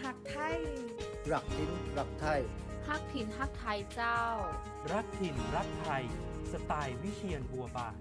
หักไทยรักถิ่นรักไทยฮักถิ่นฮักไทยเจ้ารักถิ่นรักไทยสไตล์วิเชียรบัวบาน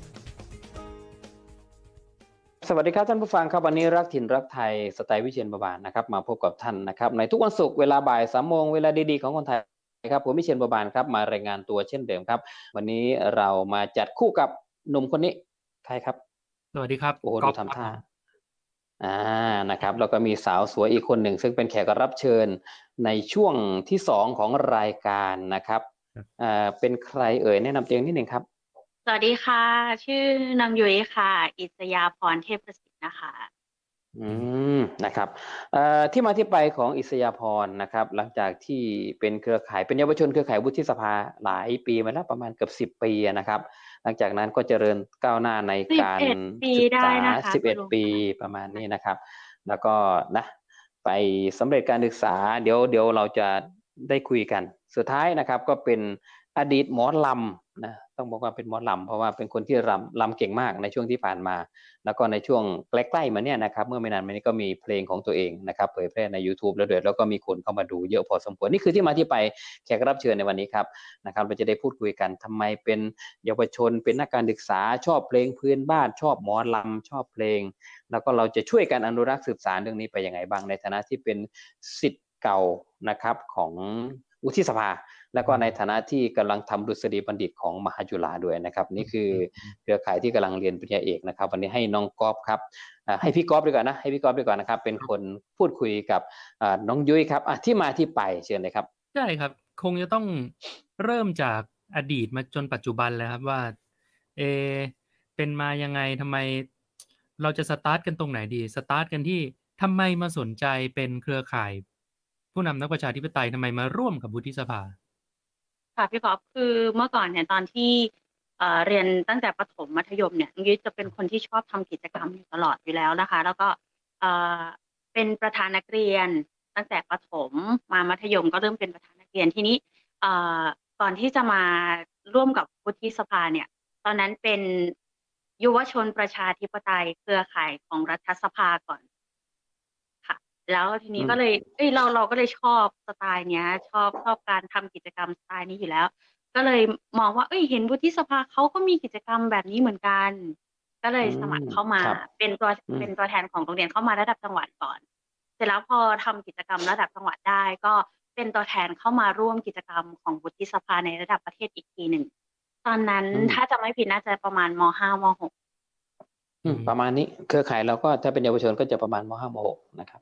สวัสดีครับท่านผู้ฟังครับวันนี้รักถิ่นรักไทยสไตล์วิเชียรบัวบานนะครับมาพบกับท่านนะครับในทุกวันศุกร์เวลาบ่าย 3 โมงเวลาดีๆของคนไทยครับผมวิเชียรบัวบานครับมารายงานตัวเช่นเดิมครับวันนี้เรามาจัดคู่กับหนุ่มคนนี้ใครครับสวัสดีครับโอ้ดูทำท่านะครับแล้วก็มีสาวสวยอีกคนหนึ่งซึ่งเป็นแขกรับเชิญในช่วงที่2ของรายการนะครับเป็นใครเอ่ยแนะนำตัวเองนิดนึงครับสวัสดีค่ะชื่อนางยุ้ยค่ะอิสยาพรเทพประสิทธิ์นะคะนะครับที่มาที่ไปของอิสยาพรนะครับหลังจากที่เป็นเครือข่ายเป็นเยาวชนเครือข่ายวุฒิสภาหลายปีมาแล้วประมาณเกือบ10 ปีนะครับหลังจากนั้นก็เจริญก้าวหน้าในการศึกษา11 ปีประมาณนี้นะครับแล้วก็นะไปสำเร็จการศึกษาเดี๋ยวเราจะได้คุยกันสุดท้ายนะครับก็เป็นอดีตหมอลำนะต้องบอกว่าเป็นหมอลำเพราะว่าเป็นคนที่รำเก่งมากในช่วงที่ผ่านมาแล้วก็ในช่วงใกล้ๆมาเนี่ยนะครับเมื่อไม่นานมานี้ก็มีเพลงของตัวเองนะครับเผยแพร่ใน YouTube แล้วก็มีคนเข้ามาดูเยอะพอสมควรนี่คือที่มาที่ไปแขกรับเชิญในวันนี้ครับนะครับเราจะได้พูดคุยกันทำไมเป็นเยาวชนเป็นนักการศึกษาชอบเพลงพื้นบ้านชอบหมอลำชอบเพลงแล้วก็เราจะช่วยกันอนุรักษ์สืบสานเรื่องนี้ไปยังไงบ้างในฐานะที่เป็นศิษย์เก่านะครับของวุฒิสภาแล้วก็ในฐานะที่กำลังทำดุษฎีบัณฑิตของมหาจุฬาด้วยนะครับนี่คือเครือข่ายที่กำลังเรียนปริญญาเอกนะครับวันนี้ให้น้องก๊อฟครับให้พี่ก๊อฟดีกว่านะให้พี่ก๊อฟดีกว่านะครับเป็นคนพูดคุยกับน้องยุ้ยครับที่มาที่ไปเชิญเลยครับใช่ครับคงจะต้องเริ่มจากอดีตมาจนปัจจุบันเลยครับว่าเป็นมายังไงทำไมเราจะสตาร์ทกันตรงไหนดีสตาร์ทกันที่ทำไมมาสนใจเป็นเครือข่ายผู้นำนักประชาธิปไตยทำไมมาร่วมกับวุฒิสภาค่ะพี่กอล์ฟคือเมื่อก่อนเนี่ยตอนที่เรียนตั้งแต่ประถมมัธยมเนี่ยยุ้ยจะเป็นคนที่ชอบทำกิจกรรมอยู่ตลอดอยู่แล้วนะคะแล้วก็เป็นประธานนักเรียนตั้งแต่ประถมมามัธยมก็เริ่มเป็นประธานนักเรียนทีนี้ก่อนที่จะมาร่วมกับวุฒิสภาเนี่ยตอนนั้นเป็นยุวชนประชาธิปไตยเครือข่ายของรัฐสภาก่อนค่ะแล้วทีนี้ก็เลยเราก็เลยชอบสไตล์เนี้ยชอบการทำกิจกรรมสไตล์นี้อยู่แล้วก็เลยมองว่าเห็นวุฒิสภาเขาก็มีกิจกรรมแบบนี้เหมือนกันก็เลยสมัครเข้ามาเป็นตัวแทนของโรงเรียนเข้ามาระดับจังหวัดก่อนเสร็จแล้วพอทำกิจกรรมระดับจังหวัดได้ก็เป็นตัวแทนเข้ามาร่วมกิจกรรมของวุฒิสภาในระดับประเทศอีกทีหนึ่งตอนนั้นถ้าจะไม่ผิดน่าจะประมาณม.5 ม.6 ประมาณนี้เครือข่ายเราก็ถ้าเป็นเยาวชนก็จะประมาณม.5 ม.6นะครับ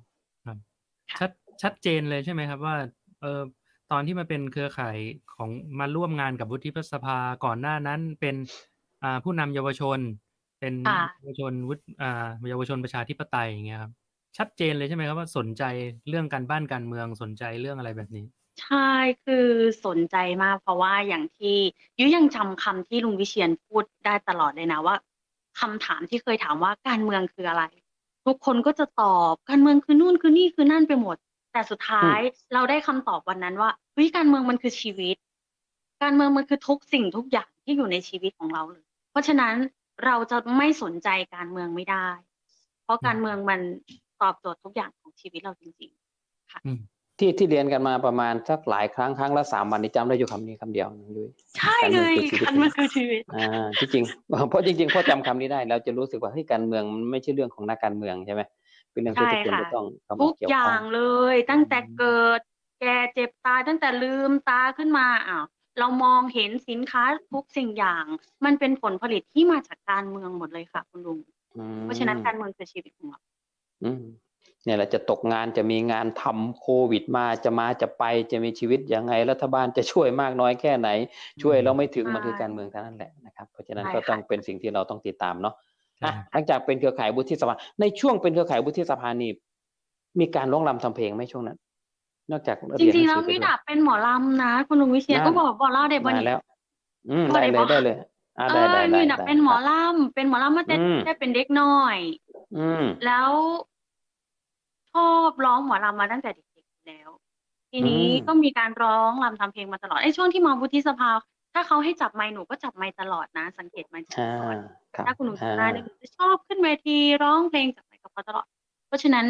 ชัดเจนเลยใช่ไหมครับว่าตอนที่มาเป็นเครือข่ายของมาร่วมงานกับวุฒิสภาก่อนหน้านั้นเป็นผู้นำเยาวชนเป็นเยาวชนเยาวชนประชาธิปไตยอย่างเงี้ยครับชัดเจนเลยใช่ไหมครับว่าสนใจเรื่องการบ้านการเมืองสนใจเรื่องอะไรแบบนี้ใช่คือสนใจมากเพราะว่าอย่างที่ยุ้ยยังจำคำที่ลุงวิเชียรพูดได้ตลอดเลยนะว่าคำถามที่เคยถามว่าการเมืองคืออะไรทุกคนก็จะตอบการเมืองคือนู่นคือนี่คือนั่นไปหมดแต่สุดท้ายเราได้คำตอบวันนั้นว่าการเมืองมันคือชีวิตการเมืองมันคือทุกสิ่งทุกอย่างที่อยู่ในชีวิตของเราเลยเพราะฉะนั้นเราจะไม่สนใจการเมืองไม่ได้เพราะการเมืองมันตอบโจทย์ทุกอย่างของชีวิตเราจริงๆค่ะที่เรียนกันมาประมาณสักหลายครั้งละ3 วันนี้จำได้อยู่คำนี้คำเดียวน้องยุ้ยใช่เลยการเมืองคือชีวิตที่จริงเพราะจริงๆพอจำคำนี้ได้เราจะรู้สึกว่าการเมืองมันไม่ใช่เรื่องของนักการเมืองใช่ไหมเป็นเรื่องที่ทุกคนจะต้องทุกอย่างเลยตั้งแต่เกิดแก่เจ็บตายตั้งแต่ลืมตาขึ้นมาเรามองเห็นสินค้าทุกสิ่งอย่างมันเป็นผลผลิตที่มาจากการเมืองหมดเลยค่ะคุณลุงเพราะฉะนั้นการเมืองคือชีวิตของเราเนี่ยแหละจะตกงานจะมีงานทำโควิดมาจะไปจะมีชีวิตยังไงรัฐบาลจะช่วยมากน้อยแค่ไหนช่วยเราไม่ถึงมันคือการเมืองเท่านั้นแหละนะครับเพราะฉะนั้นก็ต้องเป็นสิ่งที่เราต้องติดตามเนาะหลังจากเป็นเครือข่ายวุฒิสภาในช่วงเป็นเครือข่ายวุฒิสภานี่มีการร้องรำทำเพลงไหมช่วงนั้นนอกจากจริงๆแล้วพี่ดาบเป็นหมอลำนะคุณลุงวิเชียรก็บอกเล่าได้บ่นี่แล้วได้เลยได้พี่ดาบเป็นหมอลำมาแต่เป็นเด็กน้อยแล้วชอบร้องหมอลำมาตั้งแต่เด็กๆแล้วทีนี้ก็มีการร้องรำทำเพลงมาตลอดช่วงที่มาวุฒิสภาถ้าเขาให้จับไมค์หนูก็จับไมค์ตลอดนะสังเกตไมค์ตลอดถ้าคุณหนูจำได้หนูจะชอบขึ้นเวทีร้องเพลงจับไมค์กับเขาตลอดเพราะฉะนั้น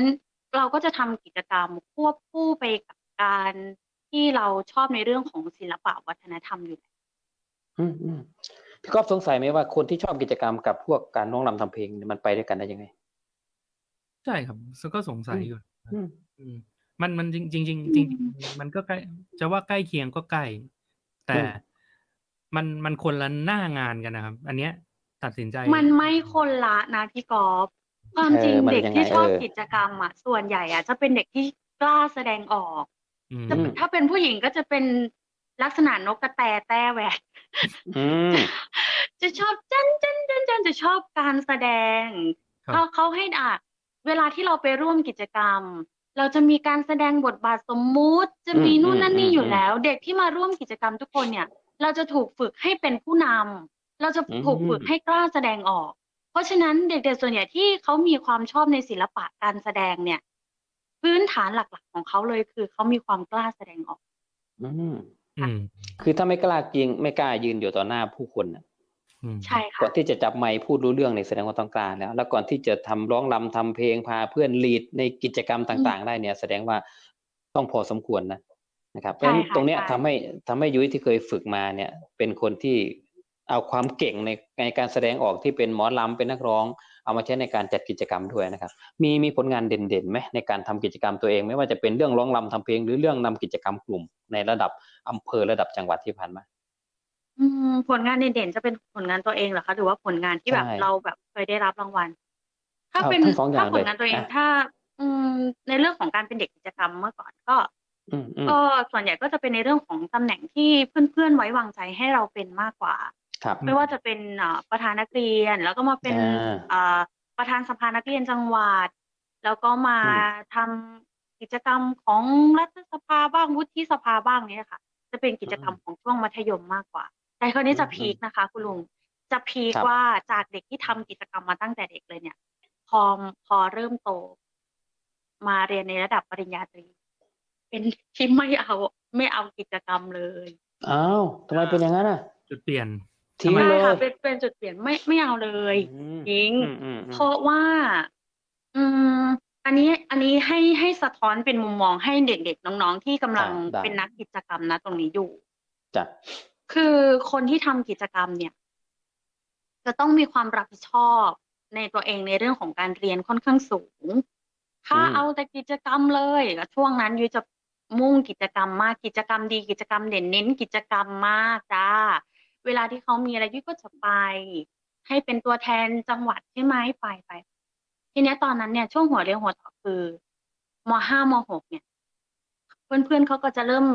เราก็จะทำกิจกรรมควบคู่ไปกับการที่เราชอบในเรื่องของศิลปะวัฒนธรรมอยู่แล้วอืมอืมพี่ก๊อฟสงสัยไหมว่าคนที่ชอบกิจกรรมกับพวกการร้องรำทำเพลงเนี่ยมันไปด้วยกันได้ยังไงใช่ครับก็สงสัยอยู่อืมอืมมันจริงมันก็ใกล้จะว่าใกล้เคียงก็ใกล้ แต่มันคนละหน้างานกันนะครับ อันเนี้ยตัดสินใจมันไม่คนละนะพี่กอล์ฟความจริงมันเด็กยังไงที่ชอบกิจกรรมอ่ะส่วนใหญ่อ่ะจะเป็นเด็กที่กล้าแสดงออกอืมถ้าเป็นผู้หญิงก็จะเป็นลักษณะนกกระแตแต้แหวกอืมจะชอบจันจะชอบการแสดงครับเขาให้เวลาที่เราไปร่วมกิจกรรม เราจะมีการแสดงบทบาทสมมุติ จะมีนู่นนั่นนี่อยู่แล้ว เด็กที่มาร่วมกิจกรรมทุกคนเนี่ย เราจะถูกฝึกให้เป็นผู้นำเราจะถูกฝึกให้กล้าแสดงออก เพราะฉะนั้นเด็กๆส่วนใหญ่ที่เขามีความชอบในศิลปะการแสดงเนี่ย พื้นฐานหลักๆของเขาเลยคือเขามีความกล้าแสดงออกอืมคือถ้าไม่กล้าจริงไม่กล้ายืนอยู่ต่อหน้าผู้คนน่ะใช่ค่ะก่อนที่จะจับไมค์พูดรู้เรื่องเนี่ยแสดงว่าต้องกล้าแล้วก่อนที่จะทำร้องรำทำเพลงพาเพื่อนลีดในกิจกรรมต่างๆ ได้เนี่ย แสดงว่าต้องพอสมควรนะครับเพราะฉะนั้นตรงเนี้ยทำให้ยุ้ยที่เคยฝึกมาเนี่ย เป็นคนที่เอาความเก่งในการแสดงออกที่เป็นหมอลำเป็นนักร้อง เอามาใช้ในการจัดกิจกรรมด้วยนะครับ มีผลงานเด่นๆไหมในการทำกิจกรรมตัวเองไม่ว่าจะเป็นเรื่องร้องรำทำเพลงหรือเรื่องนำกิจกรรมกลุ่มในระดับอำเภอระดับจังหวัดที่ผ่านมาผลงานเด่นๆจะเป็นผลงานตัวเองเหรอคะหรือว่าผลงานที่แบบใช่เราแบบเคยได้รับรางวัล ถ้าเป็นทั้งสองอย่าถ้าง ผลงานตัวเองเลยถ้าในเรื่องของการเป็นเด็กกิจกรรมเมื่อก่อนก็ ก็ส่วนใหญ่ก็จะเป็นในเรื่องของตำแหน่งที่เพื่อนๆไว้วางใจให้เราเป็นมากกว่าครับไม่ว่าจะเป็นประธานนักเรียน แล้วก็มาเป็นประธานสภานักเรียนจังหวัด แล้วก็มาทำกิจกรรมของรัฐสภาบ้างวุฒิสภาบ้างเนี่ยค่ะ จะเป็นกิจกรรมของช่วงมัธยมมากกว่า แต่คราวนี้จะพีคนะคะคุณลุงจะพีคครับว่าจากเด็กที่ทำกิจกรรมมาตั้งแต่เด็กเลยเนี่ย พอเริ่มโต มาเรียนในระดับปริญญาตรี เป็นที่ไม่เอากิจกรรมเลยอ้าวทำไมเป็นอย่างนั้นอ่ะจุดเปลี่ยนทิ้งใช่เลยค่ะเป็นจุดเปลี่ยนไม่เอาเลยทิ้งเพราะว่าอันนี้ให้สะท้อนเป็นมุมมองให้เด็กๆน้องๆที่กำลังได้เป็นนักกิจกรรมนะตรงนี้อยู่จ้ะคือคนที่ทำกิจกรรมเนี่ย จะต้องมีความรับผิดชอบในตัวเองในเรื่องของการเรียนค่อนข้างสูง ถ้าเอาแต่กิจกรรมเลยช่วงนั้นยุ้ยจะมุ่งกิจกรรมมากกิจกรรมดีกิจกรรมเด่นเน้นกิจกรรมมากจ้าเวลาที่เขามีอะไรยุ้ยก็จะไป ให้เป็นตัวแทนจังหวัดใช่ไหมไปทีนี้ตอนนั้นเนี่ยช่วงหัวเรียวหัวต่อคือม.5 ม.6 เนี่ยเพื่อนๆเขาก็จะเริ่ม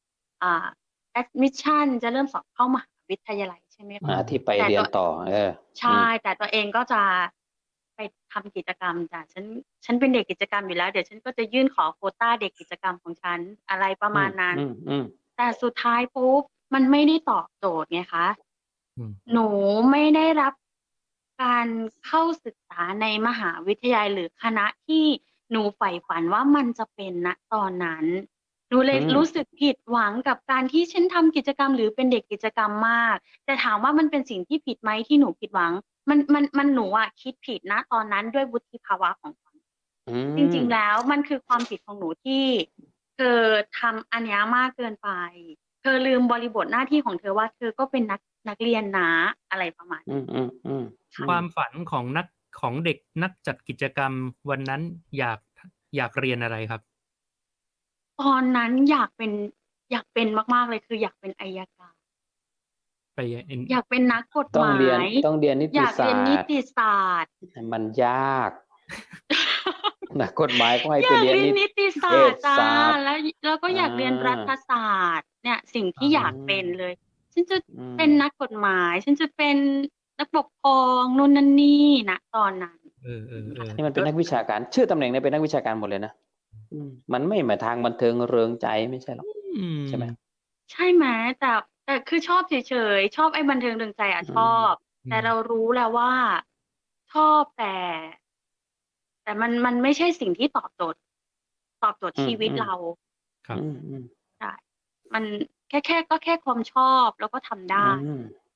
admission จะเริ่มสอบเข้ามหาวิทยาลัยใช่ไหมคะที่ไปเรียนต่อใช่แต่ตัวเองก็จะไปทำกิจกรรมจ้ะฉันเป็นเด็กกิจกรรมอยู่แล้วเดี๋ยวฉันก็จะยื่นขอโควต้าเด็กกิจกรรมของฉันอะไรประมาณนั้นแต่สุดท้ายปุ๊บมันไม่ได้ตอบโจทย์ไงคะหนูไม่ได้รับการเข้าศึกษาในมหาวิทยาลัยหรือคณะที่หนูใฝ่ฝันว่ามันจะเป็นณตอนนั้นหนูเลยรู้สึกผิดหวังกับการที่ฉันทำกิจกรรมหรือเป็นเด็กกิจกรรมมากแต่ถามว่ามันเป็นสิ่งที่ผิดไหมที่หนูผิดหวังมันหนูอะคิดผิดนะตอนนั้นด้วยวุฒิภาวะของหนูจริงๆแล้วมันคือความผิดของหนูที่เธอทำอันนี้มากเกินไปเธอลืมบริบทหน้าที่ของเธอว่าเธอก็เป็นนักเรียนนะอะไรประมาณนี้ความฝันของเด็กนักจัดกิจกรรมวันนั้นอยากเรียนอะไรครับตอนนั้นอยากเป็นมากๆเลยคืออยากเป็นอัยการอยากเป็นนักกฎหมายต้องเรียนนิติศาสตร์อยากเรียนนิติศาสตร์มันยากนักกฎหมายก็ให้ไปเรียนนิติศาสตร์จ้าแล้วก็อยากเรียนรัฐศาสตร์เนี่ยสิ่งที่อยากเป็นเลยฉันจะเป็นนักกฎหมายฉันจะเป็นนักปกครองนู่นนั่นนี่นะตอนนั้นนี่มันเป็นนักวิชาการชื่อตำแหน่งเนี่ยเป็นนักวิชาการหมดเลยนะมันไม่มาทางบันเทิงเริงใจไม่ใช่หรอกใช่ไหมใช่ไหมแต่คือชอบเฉยๆชอบไอ้บันเทิงเริงใจชอบแต่เรารู้แล้วว่าชอบแต่มันไม่ใช่สิ่งที่ตอบโจทย์ชีวิตเราครับใช่มันแค่ความชอบแล้วก็ทำได้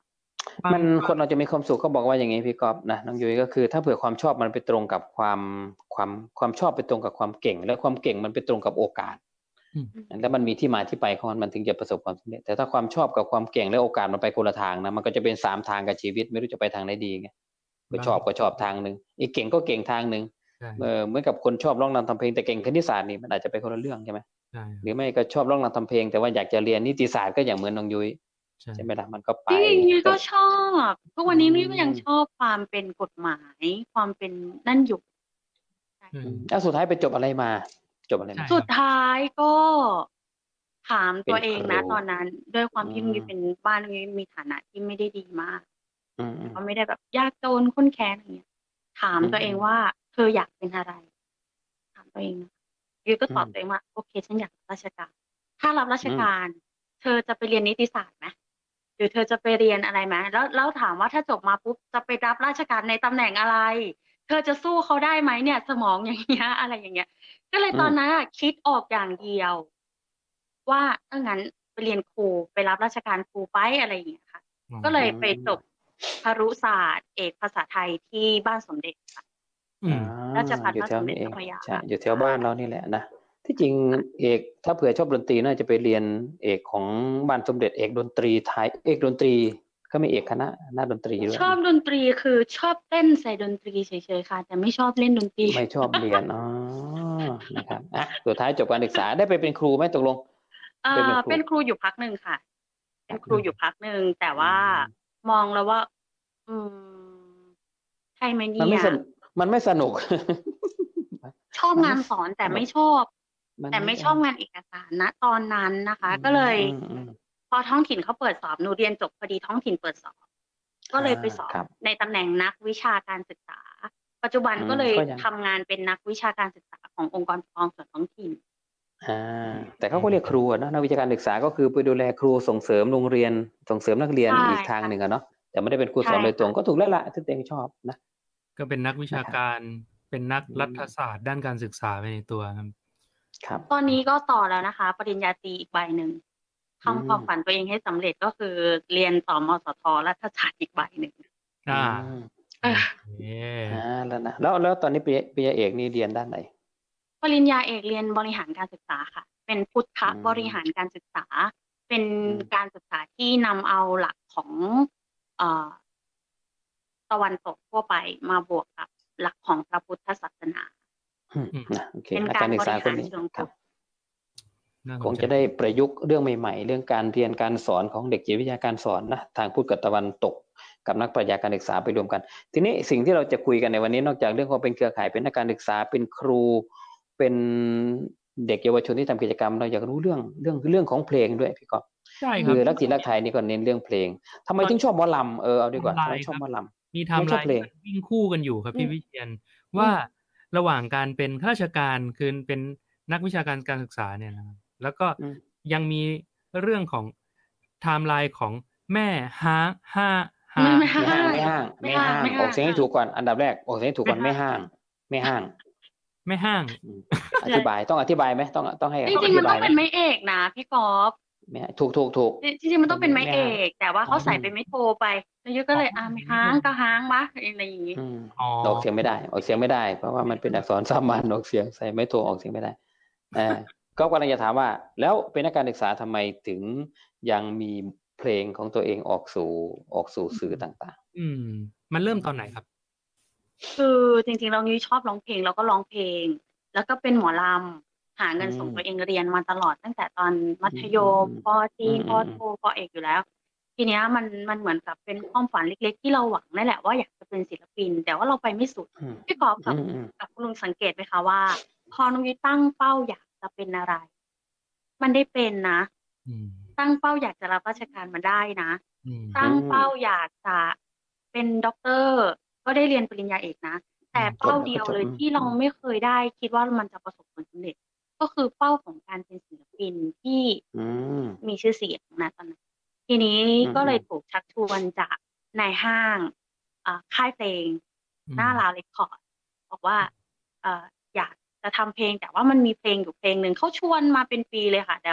ฟังมันคนเราจะมีความสุขก็บอกว่าอย่างนี้พี่กอฟนะน้องยุ้ยก็คือถ้าเผื่อความชอบมันไปตรงกับความชอบไปตรงกับความเก่ง แล้วความเก่งมันไปตรงกับโอกาสอืมแล้วมันมีที่มาที่ไปของมันถึงจะประสบความสำเร็จแต่ถ้าความชอบกับความเก่งและโอกาสมันไปคนละทางนะมันก็จะเป็น3 ทางกับชีวิตไม่รู้จะไปทางไหนดีไงก็ชอบทางหนึ่งอีกเก่งก็เก่งทางหนึ่งใช่เหมือนกับคนชอบร้องรำทำเพลงแต่เก่งคณิตศาสตร์นี่มันอาจจะไปคนละเรื่องใช่ไหมใช่หรือไม่ก็ชอบร้องรำทำเพลงแต่ว่าอยากจะเรียนนิติศาสตร์ก็อย่างเหมือนน้องยุ้ยใช่ใช่ไหมล่ะมันก็ไปจริงๆยุ้ยก็ก็ชอบทุกวันนี้ยุ้ยก็ยังอืมชอบความเป็นกฎหมายความเป็นนั่นอยู่อืมแล้วสุดท้ายไปจบอะไรมาจบอะไรมาใช่สุดท้ายก็ถามตัวเองนะเป็นครูตอนนั้น ด้วยความที่อืมยุ้ยเป็นบ้านยุ้ยมีฐานะที่ไม่ได้ดีมากอืมก็ไม่ได้แบบยากจนข้นแค้นอะไรเงี้ยถามอืมตัวเองว่าเธออยากเป็นอะไร ถามตัวเองนะยุ้ยก็ตอบอืมตัวเองว่าโอเคฉันอยากรับราชการ ถ้ารับราชการ เธอจะไปเรียนนิติศาสตร์ไหมหรือเธอจะไปเรียนอะไรไหมแล้วถามว่าถ้าจบมาปุ๊บจะไปรับราชการในตำแหน่งอะไร เธอจะสู้เขาได้ไหมเนี่ย สมองอย่างเงี้ยอะไรอย่างเงี้ย ก็เลยตอนนั้นอะคิดออกอย่างเดียว ว่าถ้างั้นไปเรียนครูไปรับราชการครูไปอะไรอย่างเงี้ยค่ะอ๋อก็เลยไปจบครุศาสตร์เอกภาษาไทยที่บ้านสมเด็จค่ะอืมราชภัฏอยู่บ้านแถสวมเด็นี้จเองเจ้าพระยาใช่อยู่แถวบ้านเรานี่แหละนะที่จริงเอกถ้าเผื่อชอบดนตรีน่าจะไปเรียนเอกของบ้านสมเด็จเอกดนตรีไทยเอกดนตรีก็มีเอกคณะดนตรีด้วยชอบดนตรีคือชอบเต้นใส่ดนตรีเฉยๆค่ะ แต่ไม่ชอบเล่นดนตรีไม่ชอบเรียนอ๋อนะครับอ่ะสุดท้ายจบการศึกษาได้ไปเป็นครูไหมตกลงเป็นครูอยู่พักหนึ่งค่ะ เป็นครูอยู่พักหนึ่งแต่ว่าอืมมองแล้วว่า อืมใช่ไหมมันเนี่ไม่ยสนุกมันไม่สนุกชอบงานสอนแต่ไม่ชอบ แต่ไม่ชอบงานเอกสารนะตอนนั้นนะคะ ก็เลย พอท้องถิ่นเขาเปิดสอบหนูเรียนจบพอดีท้องถิ่นเปิดสอบ ก็เลยไปสอบครับในตำแหน่งนักวิชาการศึกษา ปัจจุบันอืมก็เลยก็ยังทำงานเป็นนักวิชาการศึกษาขององค์กรปกครองส่วนท้องถิ่นแต่เขาก็เรียกครูอะเนอะนักวิชาการศึกษาก็คือไปดูแลครูส่งเสริมโรงเรียนส่งเสริมนักเรียนใช่อีกทางหนึ่งอะเนาะแต่ไม่ได้เป็นครูสอนใช่โดยตรงค่ะก็ถูกแล้วล่ะที่ตัวเองชอบนะก็เป็นนักวิชาการเป็นนักอืมรัฐศาสตร์ด้านการศึกษาไปในตัวครับครับตอนนี้ก็ต่อแล้วนะคะ ปริญญาตรีอีกใบหนึ่งอืมทำความฝันตัวเองให้สำเร็จก็คือเรียนต่อมสทรัฐศาสตร์อีกใบหนึ่งอ่าอืมโอเคแล้วนะแล้วตอนนี้ปริญญาเอกนี่เรียนด้านไหนปริญญาเอกเรียนบริหารการศึกษาค่ะ เป็นพุทธบริหารการศึกษา เป็นอืมการศึกษาที่นำเอาหลักของเอ่อตะวันตกทั่วไปมาบวกกับหลักของพระพุทธศาสนานะโอเคเป็นนักกาการ รศึบกษาริคนหารนี้เชิงครัพุบทธน่าสนคงใจจะได้ประยุกต์เรื่องใหม่ๆ เรื่องการเรียนการสอนของเด็กจิตวิทยาการสอนนะทางพุทธกับตะวันตกกับนักปรัชญาการศึกษาไปรวมกัน ทีนี้สิ่งที่เราจะคุยกันในวันนี้นอกจากเรื่องของเป็นเครือข่ายเป็นนักการศึกษาเป็นครูเป็นเด็กเยาวชนที่ทำกิจกรรมเราอยากรู้เรื่องของเพลงด้วยพี่กอฟใช่ครัคืบอรักจิตรักไทยนี่ก็เน้นเรื่องเพลงทำไมถึงชอบหมอลำเอาดีกว่าทำไมชอบหมอลำมีไทไม่ม์ชไลอบน์เพลงที่มันวิ่งคู่กันอยู่ครับพี่อืมวิเชียนว่าระหว่างการเป็นข้าราชการคือเป็นนักวิชาการการศึกษาเนี่ยนะครับแล้วก็อืมยังมีเรื่องของไทม์ไลน์ของแม่ห้างห้าไม่ห้างไม่ห้างไม่ห้างออกเสียงให้ถูกก่อนอันดับแรกออกเสียงให้ถูกก่อนไม่ไม่ห้าห้าง ไม่ห้างไม่ห้างอธิบายต้องอธิบายไหมต้องให้จอริงๆมันธิต้บาอย งไหมเป็นไม้เอกนะพี่กอล์ฟไม่ห้างถูกจริงๆมันต้องเป็นไม้ไม่เอห้างก แต่ว่าเขาใส่อืมเป็นไม้โทไปแล้วยุ้ยก็เลยไม่ห้างก็ห้างวะอะไรอย่างงี้อืมอ๋อออกเสียงไม่ได้ออกเสียงไม่ได้ เพราะว่ามันเป็นอักษรสามัญออกเสียงใส่ไม่ถูกออกเสียงไม่ได้ก็กำลังจะถามว่า แล้วเป็นนักการศึกษาทำไมถึงยังมีเพลงของตัวเองออกสู่สื่อต่างมันเริ่มตอนไหนครับคือจริงๆเรายุ้ยชอบร้องเพลงแล้วก็ร้องเพลง แล้วก็เป็นหมอลำหาเงินอืมส่งตัวเองเรียนมาตลอดตั้งแต่ตอนมัธยมอืมปอตรีอืมปอโทปอเอกอยู่แล้ว ทีเนี้ยมันเหมือนกับเป็นความฝันเล็กๆที่เราหวังนั่นแหละว่าอยากจะเป็นศิลปิน แต่ว่าเราไปไม่สุดอืมพี่กอล์ฟกับอืมกับคุณลุงสังเกตไหมคะว่า พอน้องยุ้ยตั้งเป้าอยากจะเป็นอะไร มันได้เป็นนะอืมตั้งเป้าอยากจะรับราชการมาได้นะอืมตั้งเป้าอยากจะเป็นด็อกเตอร์ก็ได้เรียนปริญญาเอกนะ แต่เป้าเดียวเลยที่เราไม่เคยได้คิดว่ามันจะประสบผลสำเร็จ ก็คือเป้าของการเป็นศิลปินที่อืมมีชื่อเสียงนะตอนนั้นทีนี้อืมก็เลยถูกชักชวนจากนายห้างค่ายเพลง หน้าลาวเรคคอร์ดบอกว่าอยากจะทำเพลงแต่ว่ามันมีเพลงอยู่เพลงหนึ่งเขาชวนมาเป็นปีเลยค่ะ แต่ว่า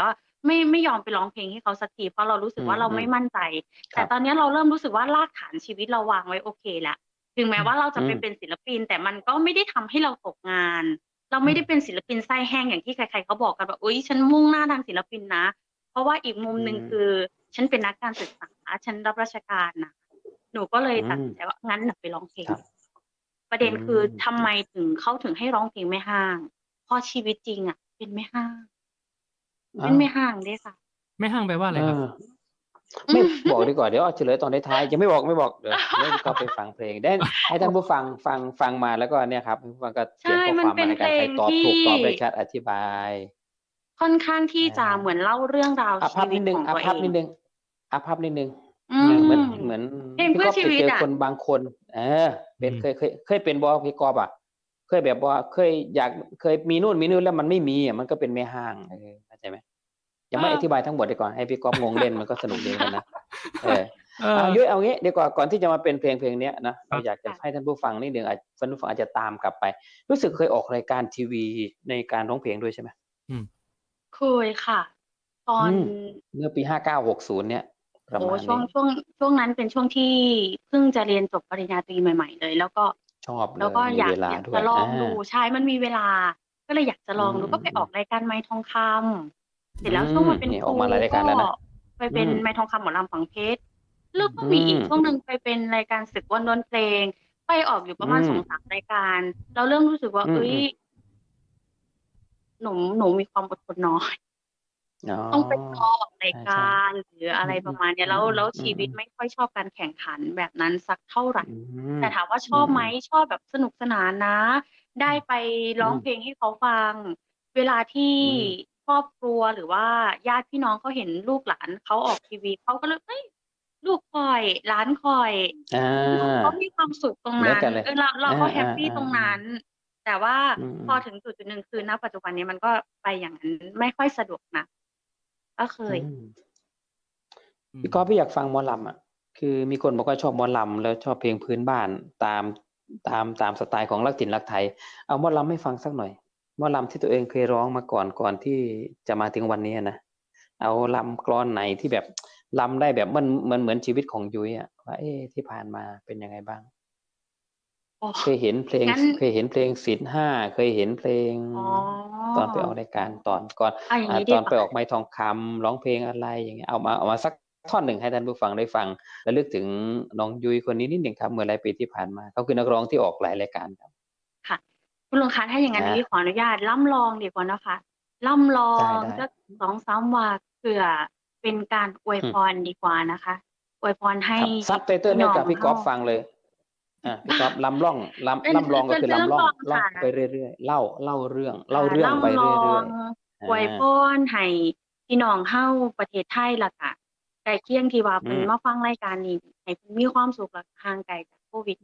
ไม่ยอมไปร้องเพลงให้เขาสักทีเพราะเรารู้สึกว่าเราไม่มั่นใจแต่ตอนนี้เราเริ่มรู้สึกว่ารากฐานชีวิตเราวางไว้โอเคแล้วถึงแม้ว่าเราจะไปเป็นศิลปินแต่มันก็ไม่ได้ทำให้เราตกงานเราไม่ได้เป็นศิลปินไส้แห้งอย่างที่ใครๆเขาบอกกันว่าอุ๊ยฉันมุ่งหน้าทางศิลปินนะเพราะว่าอีกมุมนึงคือฉันเป็นนักการศึกษาฉันรับราชการนะหนูก็เลยตัดสินใจว่างั้นหนูไปร้องเพลงประเด็นคือทำไมถึงเขาถึงให้ร้องเพลงแม่ห้างเพราะชีวิตจริงอ่ะเป็นแม่ห้างเป็นแม่ห้างได้ค่ะแม่ห้างแปลว่าอะไรครับไม่บอกดีกว่าเดี๋ยวเอาเฉลยตอนท้ายยังไม่บอกเดี๋ยวก็ไปฟังเพลงได้ให้ท่านผู้ฟังมาแล้วก็เนี่ยครับผู้ฟังก็เขียนข้อความมาในการใครตอบถูกตอบได้ชัดอธิบายค่อนข้างที่จะเหมือนเล่าเรื่องราวชีวิตของตัวเองภาพนิดนึงเหมือนพี่ก๊อฟไปเจอคนบางคนเป็นเคยเป็นบอพี่ก๊อฟอ่ะเคยแบบว่าเคยมีนู่นแล้วมันไม่มีอ่ะมันก็เป็นแม่ห้างเข้าใจไหมยังไม่อธิบายทั้งหมดดีกว่าให้พี่ก๊อฟงงเล่นมันก็สนุกดีกันนะยุ้ยเอางี้ดีกว่าก่อนที่จะมาเป็นเพลงนี้นะเราอยากจะให้ท่านผู้ฟังนิดนึงท่านผู้ฟังอาจจะตามกลับไปรู้สึกเคยออกรายการทีวีในการร้องเพลงด้วยใช่ไหมเคยค่ะตอนเมื่อปี5960เนี่ยโอ้ช่วงนั้นเป็นช่วงที่เพิ่งจะเรียนจบปริญญาตรีใหม่ๆเลยแล้วก็ชอบแล้วก็อยากจะลองดูใช่มันมีเวลาก็เลยอยากจะลองดูก็ไปออกรายการไม้ทองคำเสร็จแล้วช่วงมันเป็นครูก็ไปเป็นไม้ทองคำหมอลำฝังเพชรแล้วก็มีอีกช่วงนึงไปเป็นรายการศึกวันดนเพลงไปออกอยู่ประมาณ 2-3 รายการเราเริ่มรู้สึกว่าเอ้ยหนูมีความอดทนน้อยต้องไปออกรายการหรืออะไรประมาณนี้แล้วชีวิตไม่ค่อยชอบการแข่งขันแบบนั้นสักเท่าไหร่แต่ถามว่าชอบไหมชอบแบบสนุกสนานนะได้ไปร้องเพลงให้เขาฟังเวลาที่ครอบครัวหรือว่าญาติพี่น้องเขาเห็นลูกหลานเขาออกทีวีเขาก็เลยเอ้ยลูกคอยหลานคอยเขามีความสุขตรงนั้นเราก็แฮปปี้ตรงนั้นแต่ว่าพอถึงจุดนึงคือณปัจจุบันนี้มันก็ไปอย่างนั้นไม่ค่อยสะดวกนะก็เคยพี่ก๊อฟพี่อยากฟังหมอลำอ่ะคือมีคนบอกว่าชอบหมอลำแล้วชอบเพลงพื้นบ้านตามสไตล์ของรักถิ่นรักไทยเอาหมอลำให้ฟังสักหน่อยหมอลำที่ตัวเองเคยร้องมาก่อนที่จะมาถึงวันนี้นะเอาลำกลอนไหนที่แบบลำได้แบบมันเหมือนชีวิตของยุ้ยอ่ะว่าที่ผ่านมาเป็นยังไงบ้างเคยเห็นเพลงศีลห้าเคยเห็นเพลงตอนไปออกรายการตอนไปออกไม้ทองคำร้องเพลงอะไรอย่างเงี้ยเอามาสักท่อนหนึ่งให้ท่านผู้ฟังได้ฟังและลึกถึงน้องยุ้ยคนนี้นิดหนึ่งครับเมื่อหลายปีที่ผ่านมาเขาคือนักร้องที่ออกหลายรายการครับค่ะคุณลุงคะถ้าอย่างนั้นพี่ขออนุญาตล่ำลองดีกว่านะคะล่ำลองสัก 2-3 วันเผื่อเป็นการอวยพรดีกว่านะคะอวยพรให้ซับไตเติ้ลให้กับพี่ก๊อฟฟังเลยพี่ก๊อฟลำร้องก็คือลำร้องไปเรื่อยๆเล่าเรื่องไปเรื่อยๆอวยพรให้พี่น้องเฮาประเทศไทยล่ะค่ะใกล้เคียงที่ว่าเพิ่นมาฟังรายการนี้ให้เพิ่นมีความสุขและห่างไกลจากโควิด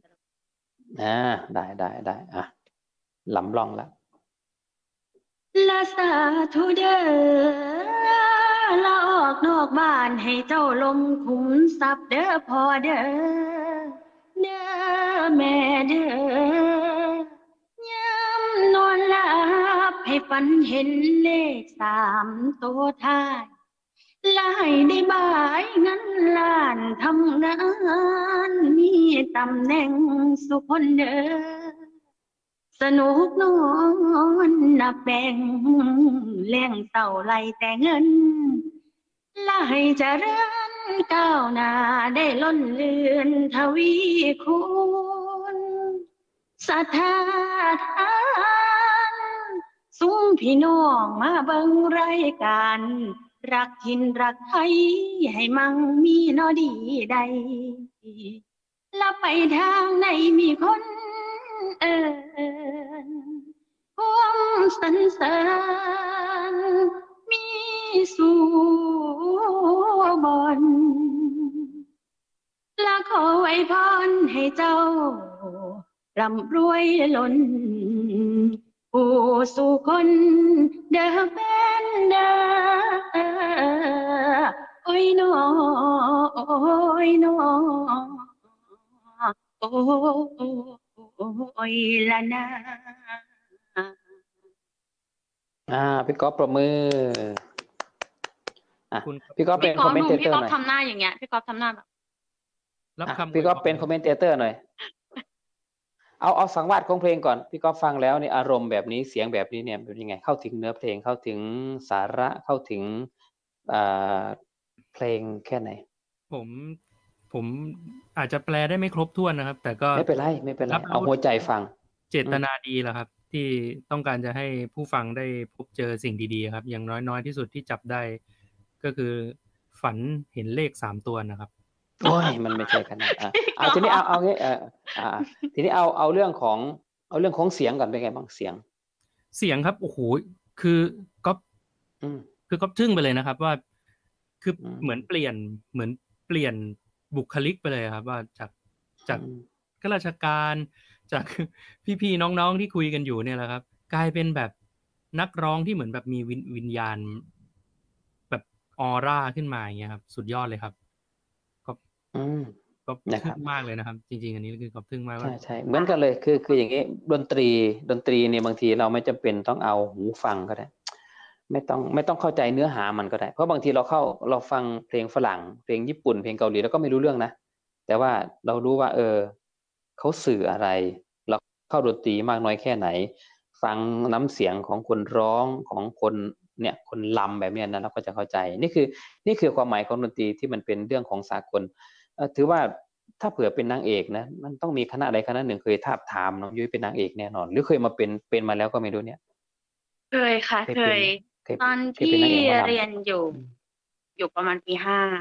ได้ลำร้องแล้วละสาธุเด้อละออกนอกบ้านให้เจ้าลงขุมทรัพย์เด้อพ่อเด้อเด้อแม่เด้อยามนอนหลับให้ฝันเห็นเลข3 ตัวท้ายและให้ได้บายเงินล้านทำงานมีตำแหน่งสุขคนเด้อสนุกนอนนับแบ่งแรงเต่าไหลแต่เงินและให้เจริญก้าวหน้าได้ล้นเลือนทวีคูณศรัทธาทานซุ้มพี่น้องมาเบิ่งรายการรักถิ่นรักไทยให้มั่งมีนอดีใดและไปทางไหนมีคนความสรรเสริญมีสู่บนและขออวยพรให้เจ้าร่ำรวยล้นผู้สู่คนเด้อเป็นเด้อโอ้ยน้อโอ้ยน้อโอ้ยละนะพี่ก๊อฟปรบมืออ่ะคุณพี่ก๊อฟเป็นพี่ก๊คออฟมเมนดูเตพี่เตอร์ก๊อฟหน่อยทำหน้าอย่างเงี้ยพี่ก๊อฟทำหน้าแบบรับอ่ะคำพี่ก๊อฟอวยพรเป็นคอมเมนเตอร์หน่อย เอาสังวาสของเพลงก่อนพี่ก๊อฟฟังแล้วเนี่ยอารมณ์แบบนี้เสียงแบบนี้เนี่ยเป็นยังไงเข้าถึงเนื้อเพลงเข้าถึงสาระเข้าถึงอ่าเพลงแค่ไหนผมอาจจะแปลได้ไม่ครบถ้วนนะครับ แต่ก็ไม่เป็นไร เอาหัวใจฟังเจตนาดีแหละครับ ที่ต้องการจะให้ผู้ฟังได้พบเจอสิ่งดีๆครับ อย่างน้อยที่สุดที่จับได้ ก็คือฝันเห็นเลข3 ตัวนะครับโอ้ยมันไม่ใช่ขนาดพี่ก๊อฟทีนี้เอางี้ทีนี้เอาเรื่องของเสียงก่อนเป็นไงบ้างเสียงเสียงครับโอ้โหคือก๊อฟอืมคือก๊อฟทึ่งไปเลยนะครับ ว่าคืออืมเหมือนเปลี่ยนบุคลิกไปเลยครับ ว่าจากอืมข้าราชการจาก พี่ๆน้องๆที่คุยกันอยู่เนี่ยแหละครับ กลายเป็นแบบนักร้องที่เหมือนแบบมีวิญญาณ แบบออร่าขึ้นมาอย่างเงี้ยครับ สุดยอดเลยครับก็อืมทึ่งมากเลยนะครับ จริงๆอันนี้คือก็ทึ่งมากว่าใช่เหมือนกันเลยคืออย่างนี้ดนตรีเนี่ยบางทีเราไม่จำเป็นต้องเอาหูฟังก็ได้ ไม่ต้องเข้าใจเนื้อหามันก็ได้ เพราะบางทีเราฟังเพลงฝรั่งเพลงญี่ปุ่นเพลงเกาหลีแล้วก็ไม่รู้เรื่องนะแต่ว่าเรารู้ว่าเขาสื่ออะไรเราเข้าดนตรีมากน้อยแค่ไหน ฟังน้ำเสียงของคนร้องของคนเนี่ยคนรำแบบเนี้ยนะเราก็จะเข้าใจนี่คือความหมายของดนตรีที่มันเป็นเรื่องของสากลถือว่าถ้าเผื่อเป็นนางเอกนะมันต้องมีคณะใดคณะหนึ่งเคยทาบทามน้องยุ้ยเป็นนางเอกแน่นอนหรือเคยมาเป็นมาแล้วก็ไม่รู้เนี่ยเคยค่ะเคยตอนเคยที่เป็นนางเอกหมอลำเรียนอยู่ประมาณปี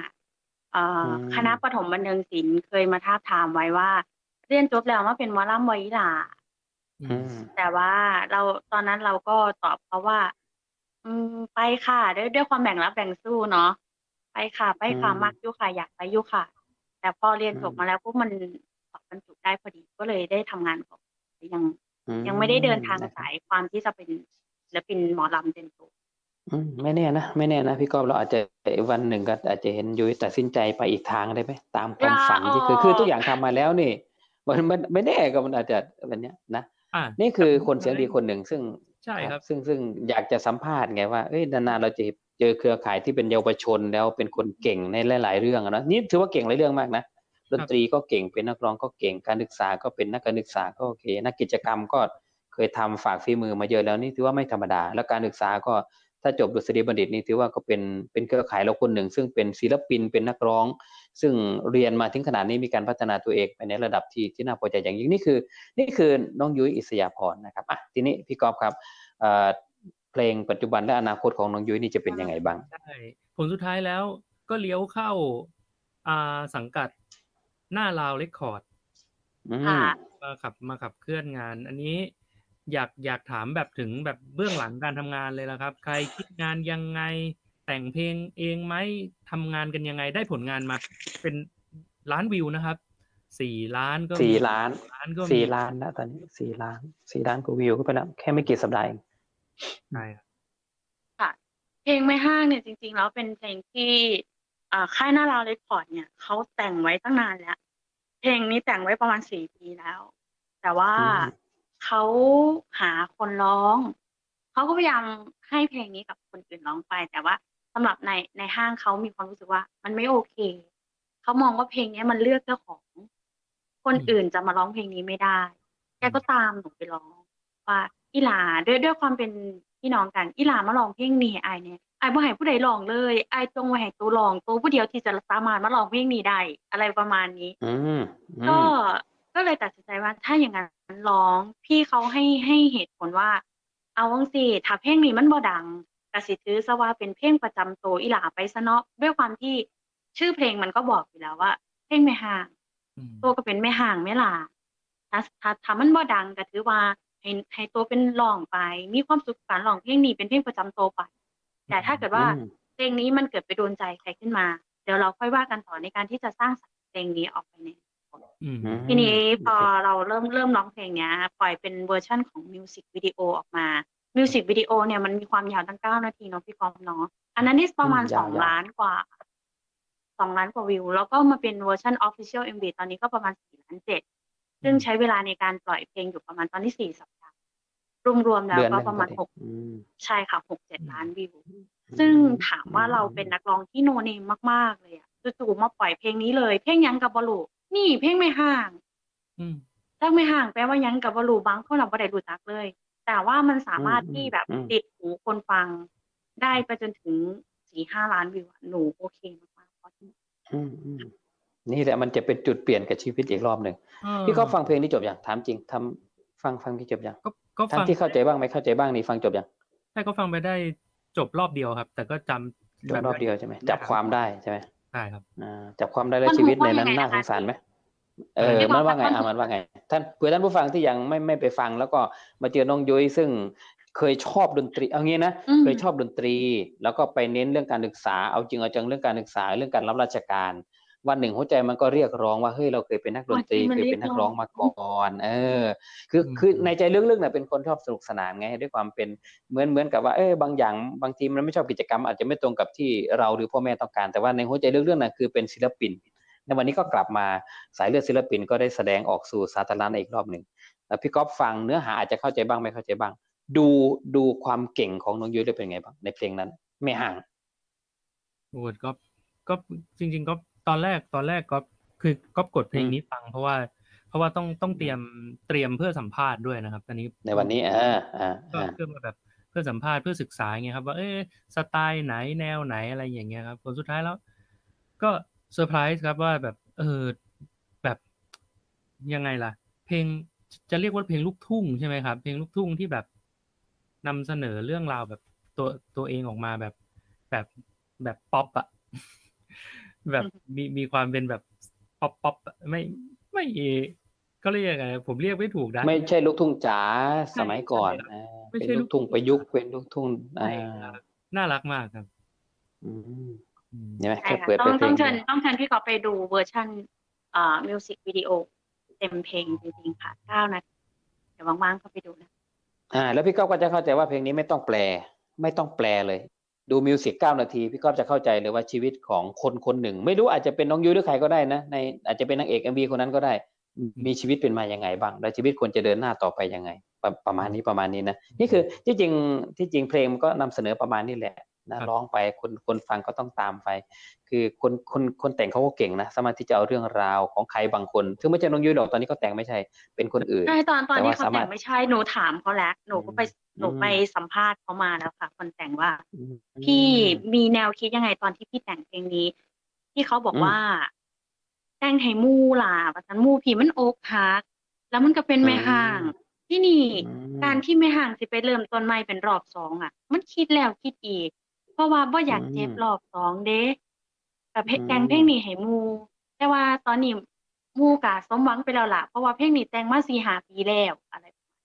5คณะประถมบันเทิงศิลป์เคยมาทาบทามไว้ว่า เรียนจบแล้วมาเป็นหมอลำบ่อีหล่ะ แต่ว่าตอนนั้นเราก็ตอบเขาว่า ไปค่ะด้วยความแบ่งรับแบ่งสู้เนาะไปค่ะมักอยู่ค่ะอยากไปอยู่ค่ะ แต่พอเรียนจบมาแล้วพวกมันสอบบรรจุได้พอดีก็เลยได้ทำงานของยังไม่ได้เดินทางสายความที่จะเป็นศิลปินหมอลำเต็มตัวไม่แน่นะพี่ก๊อฟเราอาจจะวันหนึ่งก็อาจจะเห็นยุ้ยตัดสินใจไปอีกทางได้ไหมตามความฝันที่คือทุกอย่างทำมาแล้วนี่มันไม่แน่ก็มันอาจจะแบบเนี้ยนะนี่คือคนเสียงดีคนหนึ่งซึ่งใช่ครับซึ่งอยากจะสัมภาษณ์ไงว่าเอ้ยนานๆเราจะเจอเครือข่ายที่เป็นเยาวชนแล้วเป็นคนเก่งในหลายๆเรื่องนะนี่ถือว่าเก่งหลายเรื่องมากนะดนตรีก็เก่งเป็นนักร้องก็เก่งการศึกษาก็เป็นนักการศึกษาก็โอเคนักกิจกรรมก็เคยทำฝากฝีมือมาเยอะแล้วนี่ถือว่าไม่ธรรมดาแล้วการศึกษาก็ถ้าจบดุษฎีบัณฑิตนี่ถือว่าก็เป็นเครือข่ายเราคนหนึ่งซึ่งเป็นศิลปินเป็นนักร้องซึ่งเรียนมาถึงขนาดนี้มีการพัฒนาตัวเองไปในระดับที่น่าพอใจอย่างยิ่งนี่คือน้องยุ้ยอิสยาพรนะครับทีนี้พี่กอล์ฟครับเพลงปัจจุบันและอนาคตของน้องยุ้ยนี่จะเป็นยังไงบ้างใช่ผลสุดท้ายแล้วก็เลี้ยวเข้าสังกัดหน้าลาวเรคคอร์ดมาขับเคลื่อนงานอันนี้อยากถามแบบถึงแบบเบื้องหลังการทำงานเลยละครับใครคิดงานยังไงแต่งเพลงเองไหมทำงานกันยังไงได้ผลงานมาเป็นล้านวิวนะครับ4 ล้านก็ 4 ล้านก็4 ล้านแล้วตอนนี้4 ล้านกว่าวิวก็ไปแล้วแค่ไม่กี่สัปดาห์เองใช่ค่ะเพลงไม่ห้างเนี่ยจริงๆแล้วเป็นเพลงที่ค่ายหน้าลาวเรคคอร์ดเนี่ยเขาแต่งไว้ตั้งนานแล้วเพลงนี้แต่งไว้ประมาณ4 ปีแล้วแต่ว่าเขาหาคนร้องเขาก็พยายามให้เพลงนี้กับคนอื่นร้องไปแต่ว่าสำหรับในห้างเขามีความรู้สึกว่ามันไม่โอเคเขามองว่าเพลงนี้มันเลือกเจ้าของคนอื่นจะมาร้องเพลงนี้ไม่ได้แกก็ตามหนูไปร้องว่าอีหลาด้วยความเป็นพี่น้องกันอีหลามาร้องเพลงนี้ให้อายเนี่ยอายบ่ให้ผู้ใดร้องเลยอายจงไว้ให้ตัวร้องตัวผู้เดียวที่จะสามารถมาร้องเพลงนี้ได้อะไรประมาณนี้ก็เลยตัดสินใจว่าถ้าอย่างนั้นร้องพี่เขาให้เหตุผลว่าเอาจังซี่ถ้าเพลงนี้มันบ่ดังก็สิถือซะว่าเป็นเพลงประจำตัวอีหลาไปซะเนาะด้วยความที่ชื่อเพลงมันก็บอกอยู่แล้วว่าเพลงแม่ห่างตัวก็เป็นแม่ห่างแม่หลาถ้ามันบ่ดังก็ถือว่าให้ตัวเป็นร้องไปมีความสุขการร้องเพลงนี้เป็นเพลงประจำตัวไปแต่ถ้าเกิดว่าเพลงนี้มันเกิดไปโดนใจใครขึ้นมาเดี๋ยวเราค่อยว่ากันต่อในการที่จะสร้างเพลงนี้ออกไปเนี่ยทีนี้พอเราเริ่มร้องเพลงเนี้ยปล่อยเป็นเวอร์ชั่นของมิวสิกวิดีโอออกมามิวสิกวิดีโอเนี่ยมันมีความยาวตั้ง9 นาทีเนาะพี่กอล์ฟเนาะอันนั้นนี่ประมาณ2 ล้านกว่าวิวแล้วก็มาเป็นเวอร์ชัน Official MV ตอนนี้ก็ประมาณ4.7 ล้านซึ่งใช้เวลาในการปล่อยเพลงอยู่ประมาณตอนที่4 สัปดาห์รวมๆแล้วเดือนก็หนึ่งประพมาอณดีใช่ค่ะ 6-7 ล้านวิว ซึ่งถามว่าเราเป็นนักร้องที่ no name มาก ๆ เลยอะ จู่ๆ มาปล่อยเพลงนี้เลย เพลงหยังก็บ่รู้ นี่เพลงแม่ฮ้างอืมจักแม่ฮ้างแปลว่าหยังก็บ่รู้ บางคนน่ะบ่ได้รู้จักเลย แต่ว่ามันสามารถที่แบบติดหูคนฟังได้ไปจนถึง 4-5 ล้านวิวอะ หนูโอเคมาก ๆอืม ๆ นี่แหละมันจะเป็นจุดเปลี่ยนกับชีวิตอีกรอบหนึ่ง พี่ก๊อฟฟังเพลงนี้จบยัง? ถามจริง ฟังที่จบยัง? ก็ทั้ฟังงที่เข้าใจบ้างไม่เข้าใจบ้างนี่ฟังจบยัง? ใช่ ก็ฟังไปได้จบรอบเดียวครับ แต่ก็จำจบรอบเดียวใช่ไหม? จับความได้ใช่ไหม? ใช่ครับจับความได้แล้ท่วอนชีวิต Hook ว่าในยันั้งนไงน่านะสคะงสารพี่? ไหม? พี่ก๊มัอฟนว่าไงท่อนมัน Hook ว่าอะไง? ท่าน เผื่อท่านผู้ฟังที่ยังไม่ไปฟัง แล้วก็มาเจอน้องยุ้ย ซึ่งเคยชอบดนตรี เอางี้นะ เคยชอบดนตรี แล้วก็ไปเน้นเรื่องการศึกษา เอาจริงเอาจังเรื่องการศึกษา เรื่องการรับราชการ วันหนึ่งหัวใจมันก็เรียกร้องว่า เฮ้ย เราเคยเป็นนักดนตรี เคยเป็นนักร้องมาก่อน คือในใจลึกๆน่ะเป็นคนชอบสนุกสนานไง ด้วยความเป็น เหมือนกับว่า บางอย่าง บางทีมันไม่ชอบกิจกรรม อาจจะไม่ตรงกับที่เราหรือพ่อแม่ต้องการ แต่ว่าในหัวใจลึกๆน่ะคือเป็นศิลปิน ในวันนี้ก็กลับมาสายเลือดศิลปิน ก็ได้แสดงออกสู่สาธารณะอีกรอบหนึ่ง พี่ก๊อฟฟังเนื้อหาอาจจะเข้าใจบ้างไม่เข้าใจบ้าง ดูความเก่งของน้องยุ้ยด้วยเป็นไงบ้างในเพลงนั้น แม่ฮ้าง? โอ้ ก็จริง ๆ ก็ตอนแรกก็คือก๊อฟกดเพลงนี้ฟัง เพราะว่าต้องเตรียมเพื่อสัมภาษณ์ด้วยนะครับ อันนี้ในวันนี้ก็เพื่อมาแบบเพื่อสัมภาษณ์ เพื่อศึกษา อย่างเงี้ยครับว่า สไตล์ไหน แนวไหน อะไรอย่างเงี้ยครับ ผลสุดท้ายแล้ว ก็เซอร์ไพรส์ครับว่าแบบ แบบ ยังไงล่ะ เพลง จะเรียกว่าเพลงลูกทุ่งใช่ไหมครับ? เพลงลูกทุ่งที่แบบนำเสนอเรื่องราวแบบตัวเองออกมาแบบพ็อปอะ แบบมีความเป็นแบบพ็อป อะ ไม่ เขาเรียกยังไง ผมเรียกไม่ถูกนะไม่ใช่ลูกทุ่งจ๋าสมัยก่อนไม่เป็นใช่ลูกทุ่งประยุกต์ เป็นลูกทุ่งใช่ครับ น่ารักมากครับเห็นไหมใช่แค่ค่ะเปิดต้องเพลต้องงเชิเดีญยวต้องเชิญพี่ก๊อฟไปดูเวอร์ชันมิวสิกวิดีโอเต็มเพลงจริง ๆ ค่ะ 9 นาที เดี๋ยวว่าง ๆ ก็ไปดูนะแล้วพี่ก๊อฟก็จะเข้าใจว่าเพลงนี้ไม่ต้องแปล ไม่ต้องแปลเลย ดูมิวสิก 9 นาที พี่ก๊อฟจะเข้าใจเลยว่าชีวิตของคนคนหนึ่ง ไม่รู้อาจจะเป็นน้องยุ้ยหรือใครก็ได้นะ อาจจะเป็นนางเอก MV คนนั้นก็ได้ มีชีวิตเป็นมายังไงบ้าง และชีวิตควรจะเดินหน้าต่อไปยังไง ประมาณนี้นะ นี่คือที่จริงเพลงมันก็นำเสนอประมาณนี้แหละนะ ร้องไปคนฟังก็ต้องตามไป คือคนแต่งเขาก็เก่งนะ สามารถที่จะเอาเรื่องราวของใครบางคน ซึ่งไม่ใช่น้องยุ้ยหรอก ตอนนี้เขาแต่งไม่ใช่ เป็นคนอื่นใช่ ตอนแต่นี้ว่าเขาสาแต่มารถงไม่ใช่ หนูถามเขาแล้ว หนูไปสัมภาษณ์เขามาแล้วค่ะ คนแต่งว่า พี่มีแนวคิดยังไงตอนที่พี่แต่งเพลงนี้ พี่เขาบอกว่า แต่งให้หมู่ล่ะ ว่าซั่น หมู่พี่มันอกหัก แล้วมันก็เป็นแม่ฮ้าง ที่นี่การที่แม่ฮ้างสิไปเริ่มต้นใหม่เป็นรอบ 2 อะ มันคิดแล้วคิดอีก เพราะว่าบ่อยากเจ็บรอบ 2 เด้ ก็แต่งเพลงนี้ให้หมู่ แต่ว่าตอนนี้หมู่ก็สมหวังไปแล้วล่ะ เพราะว่าเพลงนี้แต่งมา 4-5 ปีแล้ว อะไร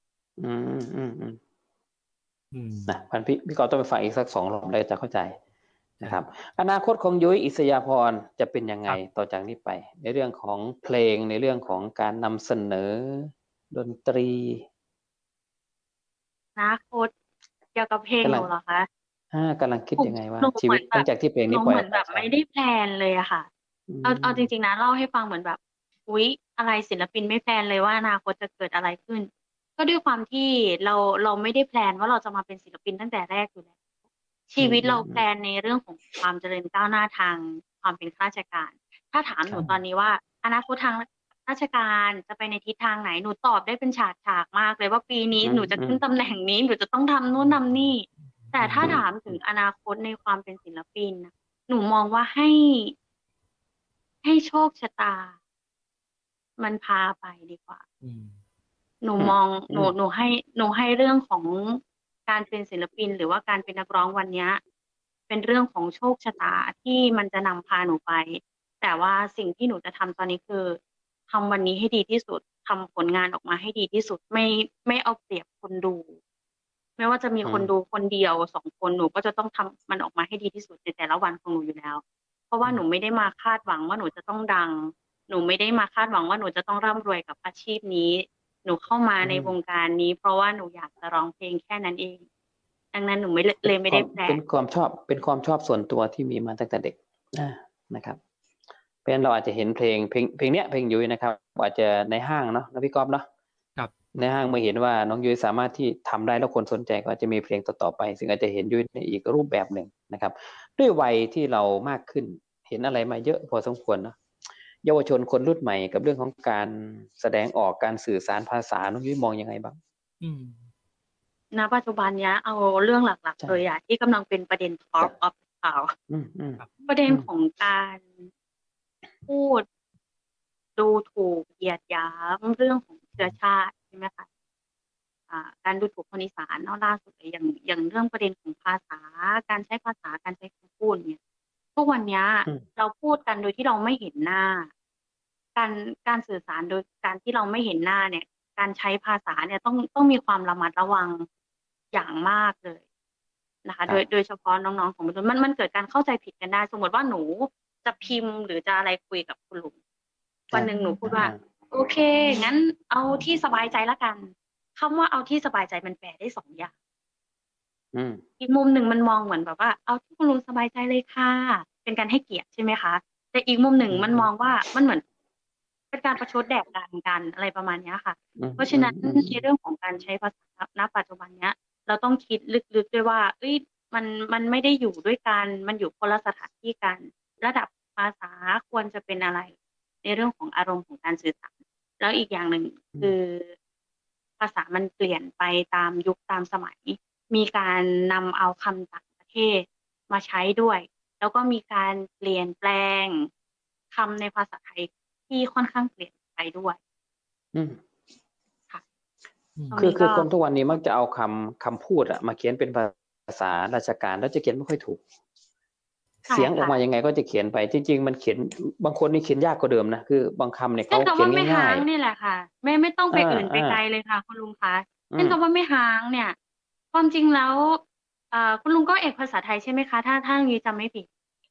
นะพี่ก๊อฟต้องไปฟังอีกสัก 2 รอบแล้วจะเข้าใจนะครับ อนาคตของยุ้ย อิสยาภรณ์จะเป็นยังไงต่อจากนี้ไป ในเรื่องของเพลง ในเรื่องของการนำเสนอดนตรีอนาคตเกี่ยวกับเพลงหนูเหรอคะ? กำลังคิดยังไงว่าหนูชีวิตหลังจากที่เพลงนี้ปล่อยเหมือนแบบไม่ได้แพลนเลยอะค่ะ เอาจริง ๆ นะเล่าให้ฟังเหมือนแบบ อุ๊ย อะไรศิลปินไม่แพลนเลยว่าอนาคตจะเกิดอะไรขึ้น ก็ด้วยความที่เราไม่ได้แพลนว่าเราจะมาเป็นศิลปินตั้งแต่แรกอยู่แล้ว ชีวิตเราแพลนในเรื่องของความเจริญก้าวหน้าทางความเป็นข้าราชการ ถ้าถามหนูตอนนี้ว่าอนาคตทางราชการจะไปในทิศทางไหน หนูตอบได้เป็นฉากๆ มากเลยว่าปีนี้หนูจะขึ้นตำแหน่งนี้ หนูจะต้องทำนู่นทำนี่ แต่ถ้าถามถึงอนาคตในความเป็นศิลปินน่ะ หนูมองว่าให้โชคชะตา มันพาไปดีกว่า หนูมอง หนูให้เรื่องของการเป็นศิลปิน หรือว่าการเป็นนักร้องวันเนี้ย เป็นเรื่องของโชคชะตาที่มันจะนำพาหนูไป แต่ว่าสิ่งที่หนูจะทำตอนนี้คือทำวันนี้ให้ดีที่สุด ทำผลงานออกมาให้ดีที่สุด ไม่เอาเปรียบคนดู ไม่ว่าจะมีคนดูคนเดียว 2 คน หนูก็จะต้องทำมันออกมาให้ดีที่สุดในแต่ละวันของหนูอยู่แล้ว เพราะว่าหนูไม่ได้มาคาดหวังว่าหนูจะต้องดัง หนูไม่ได้มาคาดหวังว่าหนูจะต้องร่ำรวยกับอาชีพนี้ หนูเข้ามาในวงการนี้ เพราะว่าหนูอยากจะร้องเพลงแค่นั้นเอง ดังนั้นหนูไม่ได้แพลนเป็นความชอบส่วนตัวที่มีมาตั้งแต่เด็ก นะครับ เพราะฉะนั้นเราอาจจะเห็นเพลงเนี้ย เพลงยุ้ยนะครับ อาจจะในห้างเนาะ พี่ก๊อฟเนาะครับในห้างเมื่อเห็นว่าน้องยุ้ยสามารถที่ทำได้แล้วคนสนใจก็จะมีเพลงต่อๆไปซึ่งอาจจะเห็นยุ้ยในอีกรูปแบบหนึ่งนะครับ ด้วยวัยที่เรามากขึ้นเห็นอะไรมาเยอะพอสมควรเนาะเยาวชนคนรุ่นใหม่กับเรื่องของการแสดงออกการสื่อสารภาษาน้องยุ้ยมองยังไงบ้างณปัจจุบันเนี้ยเอาเรื่องหลักๆเลยที่กำลังเป็นประเด็น Talk of the Town ประเด็นของการพูดดูถูกเหยียดหยามเรื่องของเชื้อชาติใช่ไหมคะการดูถูกคนอีสานล่าสุดอย่างเรื่องประเด็นของภาษาการใช้ภาษาการใช้คำพูดเนี่ยทุกวันนี้เราพูดกันโดยที่เราไม่เห็นหน้าการสื่อสารโดยการที่เราไม่เห็นหน้าเนี่ยการใช้ภาษาเนี่ยต้องมีความระมัดระวังอย่างมากเลยนะคะโดยเฉพาะน้องๆของมันเกิดการเข้าใจผิดกันได้สมมติว่าหนูจะพิมพ์หรือจะอะไรคุยกับคุณลุงวันหนึ่งหนูพูดว่าโอเคงั้นเอาที่สบายใจละกันคำว่าเอาที่สบายใจมันแปลได้2 อย่างอีกมุมหนึ่งมันมองเหมือนแบบว่าเอาที่คุณลุงสบายใจเลยค่ะเป็นการให้เกียรติใช่ไหมคะแต่อีกมุมหนึ่งมันมองว่ามันเหมือนเป็นการประชดแดกดันกันอะไรประมาณนี้ค่ะเพราะฉะนั้นในเรื่องของการใช้ภาษาณปัจจุบันเนี้ยเราต้องคิดลึกๆด้วยว่ามันไม่ได้อยู่ด้วยกันมันอยู่คนละสถานที่กันระดับภาษาควรจะเป็นอะไรในเรื่องของอารมณ์ของการสื่อสารแล้วอีกอย่างหนึ่งคือภาษามันเปลี่ยนไปตามยุคตามสมัยมีการนำเอาคำต่างประเทศมาใช้ด้วยแล้วก็มีการเปลี่ยนแปลงคำในภาษาไทยที่ค่อนข้างเปลี่ยนไปด้วยค่ะคือคนทุกวันนี้มักจะเอาคำพูดมาเขียนเป็นภาษาราชการแล้วจะเขียนไม่ค่อยถูกเสียงออกมายังไงก็จะเขียนไปจริงๆมันเขียนบางคนนี่เขียนยากกว่าเดิมนะคือบางคำเนี่ยเขาเขียนง่ายๆนี่แหละค่ะไม่ต้องไปอื่นไปไกลเลยค่ะคุณลุงคะเช่นคำว่าไม่หางเนี่ยความจริงแล้วคุณลุงก็เอกภาษาไทยใช่ไหมคะถ้างี้จำไม่ผิด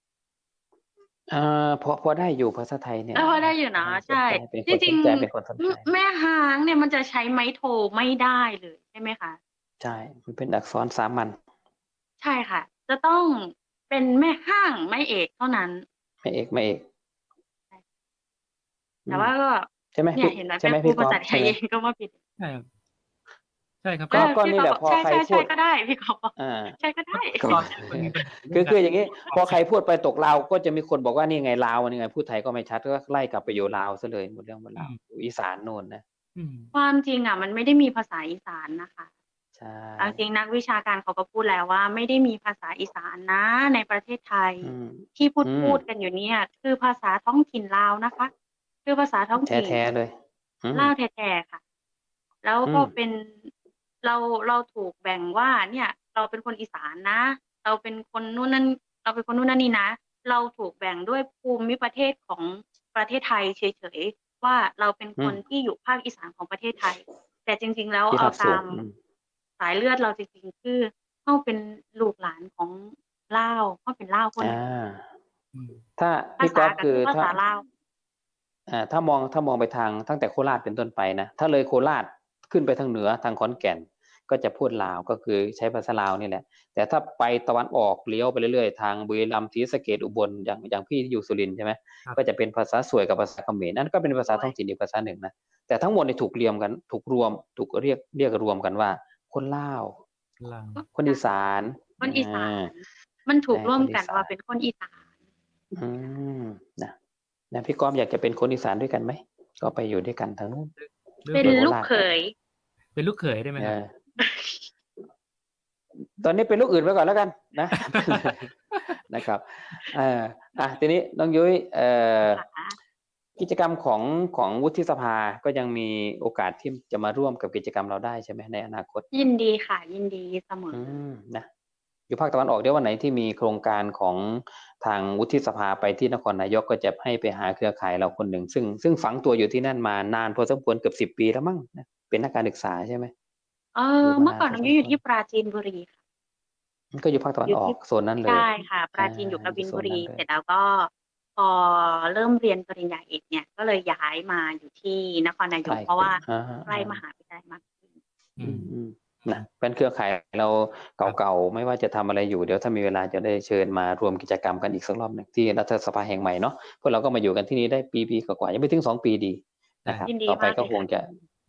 พอได้อยู่ภาษาไทยเนี่ยพอได้อยู่นะใช่จริงๆแม่หางเนี่ยมันจะใช้ไม้โทไม่ได้เลยใช่ไหมคะใช่มันเป็นอักษรสามัญใช่ค่ะจะต้องเป็นแม่ห้างไม่เอกเท่านั้นไม่เอกแต่ว่าก็ใช่ไหมเนี่ยเห็นไหมแม่พูดภาษาไทยเองก็ว่าผิดใช่ครับก็นี่แหละพอใครพูดก็ได้พี่กอล์ฟใช่ก็ได้คืออย่างนี้พอใครพูดไปตกลาวก็จะมีคนบอกว่านี่ไงลาวนี่ไงพูดไทยก็ไม่ชัดก็ไล่กลับไปอยู่ลาวซะเลยหมดเรื่องหมดราวอีสานโน่นนะความจริงมันไม่ได้มีภาษาอีสานนะคะใช่จริงนักวิชาการเขาก็พูดแล้วว่าไม่ได้มีภาษาอีสานนะในประเทศไทยที่พูดกันอยู่เนี่ยคือภาษาท้องถิ่นลาวนะคะคือภาษาท้องถิ่นแท้ๆเลยลาวแท้ๆค่ะแล้วก็เป็นเราถูกแบ่งว่าเนี่ยเราเป็นคนอีสานนะเราเป็นคนนู่นนั่นเราเป็นคนนู่นนั่นนี่นะเราถูกแบ่งด้วยภูมิประเทศของประเทศไทยเฉยๆว่าเราเป็นคนที่อยู่ภาคอีสานของประเทศไทยแต่จริงๆแล้วเอาตามสายเลือดเราจริงๆคือเขาเป็นลูกหลานของลาวเขาเป็นลาวคนถ้าพี่ก๊อฟคือภาษาลาวถ้ามองไปทางตั้งแต่โคราชเป็นต้นไปนะถ้าเลยโคราชขึ้นไปทางเหนือทางขอนแก่นก็จะพูดลาวก็คือใช้ภาษาลาวนี่แหละแต่ถ้าไปตะวันออกเลี้ยวไปเรื่อยๆทางบุรีรัมย์ศรีสะเกษอุบลอย่างพี่ที่อยู่สุรินทร์ใช่ไหมก็จะเป็นภาษาสวยกับภาษาเขมรนั่นก็เป็นภาษาท้องถิ่นอีกภาษาหนึ่งนะแต่ทั้งหมดนี่ถูกเรียงกันถูกเรียกรวมกันว่าคนลาวคนอีสานมันถูกร่วมกันว่าเป็นคนอีสานนะพี่ก้อมอยากจะเป็นคนอีสานด้วยกันไหมก็ไปอยู่ด้วยกันทางนู้นเป็นลูกเขยได้ไหมครับตอนนี้เป็นลูกอื่นไปก่อนแล้วกันนะนะครับทีนี้น้องยุ้ยกิจกรรมของวุฒิสภาก็ยังมีโอกาสที่จะมาร่วมกับกิจกรรมเราได้ใช่ไหมในอนาคตยินดีค่ะยินดีเสมอนะอยู่ภาคตะวันออกเดี๋ยววันไหนที่มีโครงการของทางวุฒิสภาไปที่นครนายกก็จะให้ไปหาเครือข่ายเราคนหนึ่งซึ่งฝังตัวอยู่ที่นั่นมานานพอสมควรเกือบ10 ปีแล้วมั้งนะเป็นนักการศึกษาใช่ไหมเมื่อก่อนน้องอยู่ที่ปราจีนบุรีค่ะก็อยู่ภาคตะวันออกโซนนั้นเลยใช่ค่ะปราจีนอยู่กบินบุรีเสร็จแล้วก็พอเริ่มเรียนปริญญาเอกเนี่ยก็เลยย้ายมาอยู่ที่นครนายกเพราะว่าใกล้มหาวิทยาลัยมากขึ้นนะเป็นเครือข่ายเราเก่าๆไม่ว่าจะทำอะไรอยู่เดี๋ยวถ้ามีเวลาจะได้เชิญมารวมกิจกรรมกันอีกสักรอบนึงที่รัฐสภาแห่งใหม่เนาะพวกเราก็มาอยู่กันที่นี่ได้ปีกว่ายังไม่ถึง2 ปีดีนะครับต่อไปก็คงจะ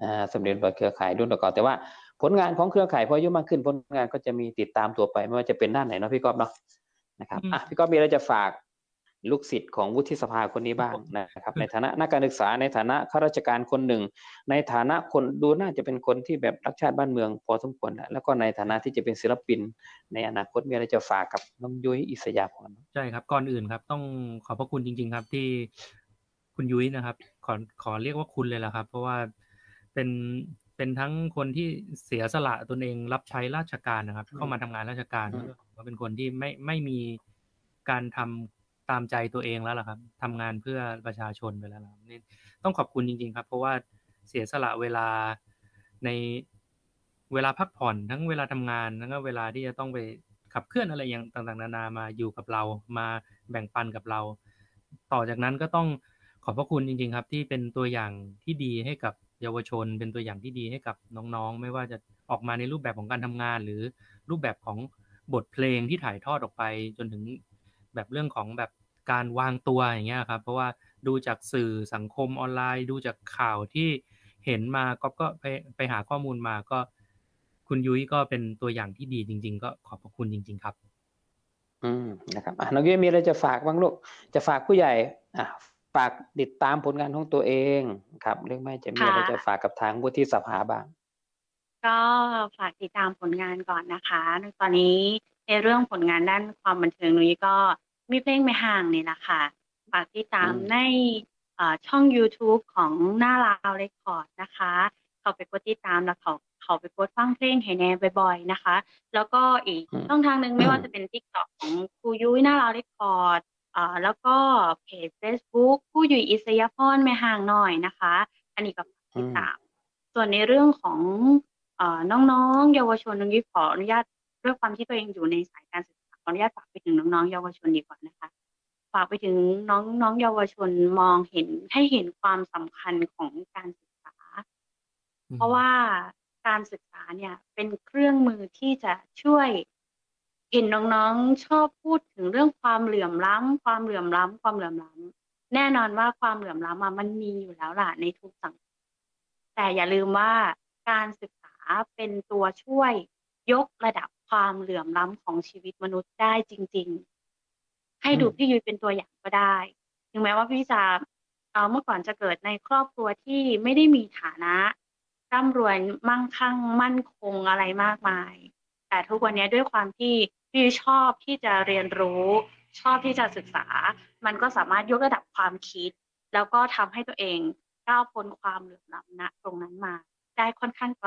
สมเด็จพระเครือข่ายรุ่นก่อนแต่ว่าผลงานของเครือข่ายพออายุมากขึ้นผลงานก็จะมีติดตามตัวไปไม่ว่าจะเป็นด้านไหนเนาะพี่ก๊อฟเนาะนะครับพี่ก๊อฟมีอะไรจะฝากลูกศิษย์ของวุฒิสภาคนนี้บ้างนะครับในฐานะนักการศึกษาในฐานะข้าราชการคนหนึ่งในฐานะคนดูน่าจะเป็นคนที่แบบรักชาติบ้านเมืองพอสมควรแล้วก็ในฐานะที่จะเป็นศิลปินในอนาคตมีอะไรจะฝากกับน้องยุ้ยอิสยาภรณ์ใช่ครับก่อนอื่นครับต้องขอบพระคุณจริงๆครับที่คุณยุ้ยนะครับขอเรียกว่าคุณเลยล่ะครับเพราะว่าเป็นทั้งคนที่เสียสละตนเองรับใช้ราชการนะครับเข้ามาทำงานราชการก็เป็นคนที่ไม่มีการทำตามใจตัวเองแล้วล่ะครับทำงานเพื่อประชาชนไปแล้วนี่ต้องขอบคุณจริงๆครับเพราะว่าเสียสละเวลาในเวลาพักผ่อนทั้งเวลาทำงานแล้วก็เวลาที่จะต้องไปขับเคลื่อนอะไรอย่างต่างๆนานามาอยู่กับเรามาแบ่งปันกับเราต่อจากนั้นก็ต้องขอบพระคุณจริงๆครับที่เป็นตัวอย่างที่ดีให้กับเยาวชนเป็นตัวอย่างที่ดีให้กับน้องๆไม่ว่าจะออกมาในรูปแบบของการทำงานหรือรูปแบบของบทเพลงที่ถ่ายทอดออกไปจนถึงแบบเรื่องของแบบการวางตัวอย่างเงี้ยครับเพราะว่าดูจากสื่อสังคมออนไลน์ดูจากข่าวที่เห็นมาก็ไปหาข้อมูลมาก็คุณยุ้ยก็เป็นตัวอย่างที่ดีจริงๆก็ขอบพระคุณจริงๆครับนะครับน้องยุ้ยมีอะไรจะฝากบ้างลูกจะฝากผู้ใหญ่ฝากติดตามผลงานของตัวเองครับเรื่องไม่จะมีอะไรจะฝากกับทางวุฒิสภาบ้างก็ฝากติดตามผลงานก่อนนะคะตอนนี้ในเรื่องผลงานด้านความบันเทิงนุ้ยก็มีเพลงไม่ห่างนี่แหละค่ะฝากติดตามในช่อง YouTube ของหน้าลาวเรคคอร์ดนะคะเขาไปกดติดตามแล้วเขาไปกดฟังเพลงให้แน่บ่อยๆนะคะแล้วก็อีกช่องทางนึงไม่ว่าจะเป็น TikTok ของครูยุ้ยหน้าลาวเรคคอร์ดแล้วก็เพจ Facebook ผู้ยุ้ยอิสยาภรณ์ไม่ห่างหน่อยนะคะอันนี้ก็ติดตามส่วนในเรื่องของน้องๆเยาวชนนุ้ยขออนุญาตด้วยความที่ตัวเองอยู่ในสายการศึกษาขออนุญาตฝากไปถึงน้องๆเยาวชนดีกว่านะคะฝากไปถึงน้องๆเยาวชนมองเห็นให้เห็นความสำคัญของการศึกษาเพราะว่าการศึกษาเนี่ยเป็นเครื่องมือที่จะช่วยเห็นน้องๆชอบพูดถึงเรื่องความเหลื่อมล้ำแน่นอนว่าความเหลื่อมล้ำมันมีอยู่แล้วล่ะในทุกสังคมแต่อย่าลืมว่าการศึกษาเป็นตัวช่วยยกระดับความเหลื่อมล้ำของชีวิตมนุษย์ได้จริงๆให้ดูพี่ยุ้ยเป็นตัวอย่างก็ได้ถึงแม้ว่าพี่จะเมื่อก่อนจะเกิดในครอบครัวที่ไม่ได้มีฐานะร่ำรวยมั่งคั่งมั่นคงอะไรมากมายแต่ทุกวันนี้ด้วยความที่พี่ชอบที่จะเรียนรู้ชอบที่จะศึกษามันก็สามารถยกระดับความคิดแล้วก็ทำให้ตัวเองก้าวพ้นความเหลื่อมล้ำณตรงนั้นมาได้ค่อนข้างไกล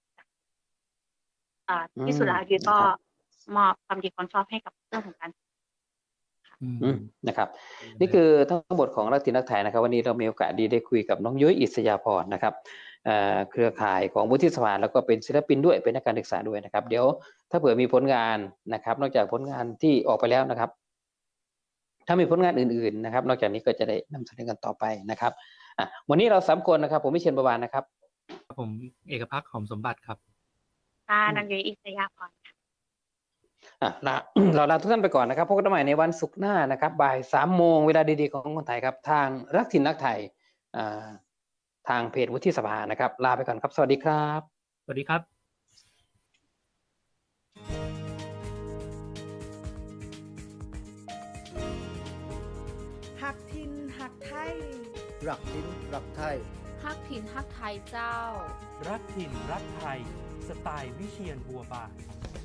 ที่สุดแล้วยุ้ยก็มอบความดีความชอบให้กับเรื่องของการนะครับนี่คือทั้งหมดของรักถิ่นรักไทยนะครับวันนี้เรามีโอกาสดีได้คุยกับน้องยุ้ยอิสยาภรณ์นะครับเครือข่ายของวุฒิสภาแล้วก็เป็นศิลปินด้วยเป็นนักการศึกษาด้วยนะครับเดี๋ยวถ้าเผื่อมีผลงานนะครับนอกจากผลงานที่ออกไปแล้วนะครับถ้ามีผลงานอื่นๆนะครับนอกจากนี้ก็จะได้นำเสนอกันต่อไปนะครับวันนี้เรา3 คนนะครับผมวิเชียรประวานนะครับผมเอกภักดิ์หอมสมบัติครับน้องยุ้ยอิสยาภรณ์เราลาทุกท่านไปก่อนนะครับพบกันใหม่ในวันศุกร์หน้านะครับบ่าย 3 โมงเวลาดีๆของคนไทยครับทางรักถิ่นรักไทยทางเพจวุฒิสภานะครับลาไปก่อนครับสวัสดีครับสวัสดีครับหักถิ่นหักไทยรักถิ่นรักไทยฮักถิ่นฮักไทยเจ้ารักถิ่นรักไทยสไตล์วิเชียรบัวบาน